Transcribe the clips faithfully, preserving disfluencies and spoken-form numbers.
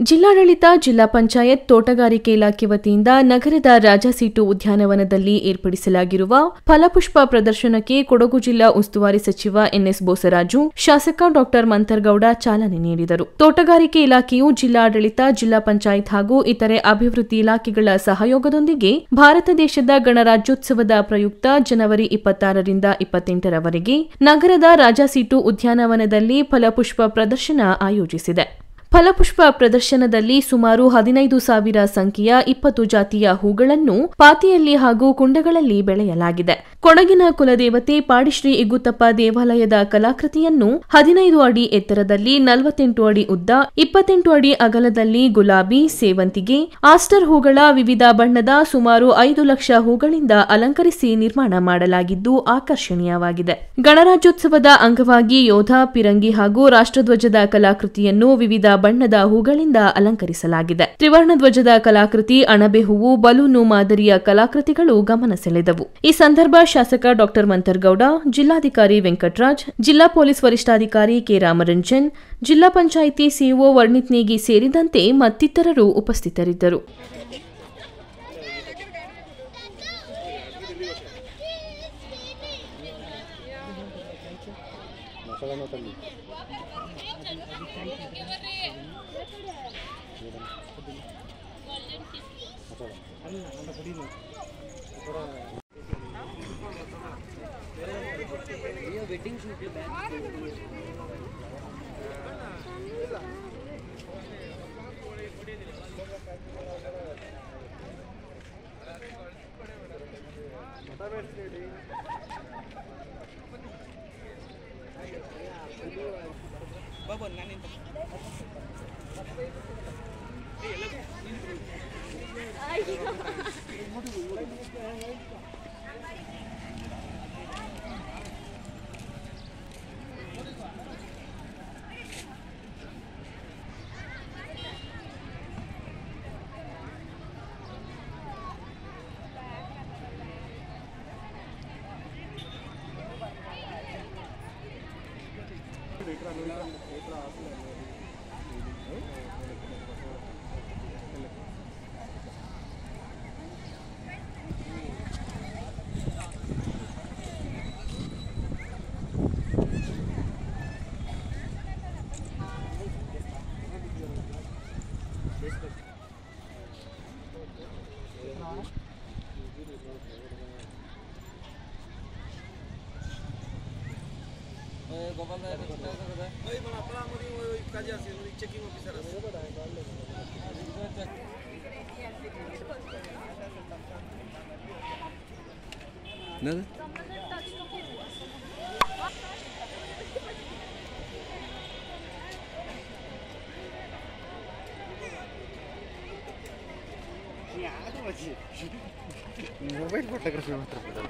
ಜಿಲ್ಲಾಡಳಿತ, ಜಿಲ್ಲಾ ಪಂಚಾಯತ್, ತೋಟಗಾರಿಕೆ ಇಲಾಖೆ ವತಿಯಿಂದ ನಗರದ ರಾಜಾಸೀಟು ಉದ್ಯಾನವನದಲ್ಲಿ ಏರ್ಪಡಿಸಲಾಗಿರುವ ಫಲಪುಷ್ಪ ಪ್ರದರ್ಶನಕ್ಕೆ ಕೊಡಗು ಜಿಲ್ಲಾ ಉಸ್ತುವಾರಿ ಸಚಿವ ಎನ್ಎಸ್ ಬೋಸರಾಜು, ಶಾಸಕ ಡಾ ಮಂತರ್ಗೌಡ ಚಾಲನೆ ನೀಡಿದರು. ತೋಟಗಾರಿಕೆ ಇಲಾಖೆಯು ಜಿಲ್ಲಾಡಳಿತ, ಜಿಲ್ಲಾ ಪಂಚಾಯತ್ ಹಾಗೂ ಇತರೆ ಅಭಿವೃದ್ಧಿ ಇಲಾಖೆಗಳ ಸಹಯೋಗದೊಂದಿಗೆ ಭಾರತ ದೇಶದ ಗಣರಾಜ್ಯೋತ್ಸವದ ಪ್ರಯುಕ್ತ ಜನವರಿ ಇಪ್ಪತ್ತಾರರಿಂದ ಇಪ್ಪತ್ತೆಂಟರವರೆಗೆ ನಗರದ ರಾಜಾಸೀಟು ಉದ್ಯಾನವನದಲ್ಲಿ ಫಲಪುಷ್ಪ ಪ್ರದರ್ಶನ ಆಯೋಜಿಸಿದೆ. ಫಲಪುಷ್ಪ ಪ್ರದರ್ಶನದಲ್ಲಿ ಸುಮಾರು ಹದಿನೈದು ಸಾವಿರ ಸಂಖ್ಯೆಯ ಇಪ್ಪತ್ತು ಜಾತಿಯ ಹೂಗಳನ್ನು ಪಾತಿಯಲ್ಲಿ ಹಾಗೂ ಕುಂಡಗಳಲ್ಲಿ ಬೆಳೆಯಲಾಗಿದೆ. ಕೊಡಗಿನ ಕುಲದೇವತೆ ಪಾಡಿಶ್ರೀ ಇಗ್ಗುತ್ತಪ್ಪ ದೇವಾಲಯದ ಕಲಾಕೃತಿಯನ್ನು ಹದಿನೈದು ಅಡಿ ಎತ್ತರದಲ್ಲಿ, ನಲವತ್ತೆಂಟು ಅಡಿ ಉದ್ದ, ಇಪ್ಪತ್ತೆಂಟು ಅಡಿ ಅಗಲದಲ್ಲಿ ಗುಲಾಬಿ, ಸೇವಂತಿಗೆ, ಆಸ್ಟರ್ ಹೂಗಳ ವಿವಿಧ ಬಣ್ಣದ ಸುಮಾರು ಐದು ಲಕ್ಷ ಹೂಗಳಿಂದ ಅಲಂಕರಿಸಿ ನಿರ್ಮಾಣ ಮಾಡಲಾಗಿದ್ದು ಆಕರ್ಷಣೀಯವಾಗಿದೆ. ಗಣರಾಜ್ಯೋತ್ಸವದ ಅಂಗವಾಗಿ ಯೋಧ, ಪಿರಂಗಿ ಹಾಗೂ ರಾಷ್ಟ್ರಧ್ವಜದ ಕಲಾಕೃತಿಯನ್ನು ವಿವಿಧ ಬಣ್ಣದ ಹೂಗಳಿಂದ ಅಲಂಕರಿಸಲಾಗಿದೆ. ತ್ರಿವರ್ಣ ಧ್ವಜದ ಕಲಾಕೃತಿ, ಅಣಬೆ ಹೂವು, ಬಲೂನು ಮಾದರಿಯ ಕಲಾಕೃತಿಗಳು ಗಮನ ಸೆಳೆದವು. ಈ ಸಂದರ್ಭ ಶಾಸಕ ಡಾ ಮಂತರ್ಗೌಡ, ಜಿಲ್ಲಾಧಿಕಾರಿ ವೆಂಕಟರಾಜ್, ಜಿಲ್ಲಾ ಪೊಲೀಸ್ ವರಿಷ್ಠಾಧಿಕಾರಿ ಕೆ ರಾಮರಂಜನ್, ಜಿಲ್ಲಾ ಪಂಚಾಯಿತಿ ಸಿಇಒ ವರ್ಣಿತ್ ನೇಗಿ ಸೇರಿದಂತೆ ಮತ್ತಿತರರು ಉಪಸ್ಥಿತರಿದ್ದರು. वेडिंग शूट के बैग बाबा नानी गोपाल ওই মানে আপনারা আমাদের ওই কাজে আছে ওই চেকিং অফিসার আছে না ಯಾವುದು ಮಚ್ಚಿ ಮೊಬೈಲ್ ಫೋಟೋಗ್ರಫಿ ಮಾತ್ರ ಬಿಡಲ್ಲ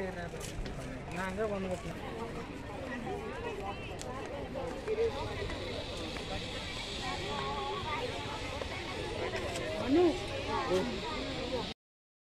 ನಾನು ಹಂಗೆ ಬಂದ್ಬಿಟ್ಟು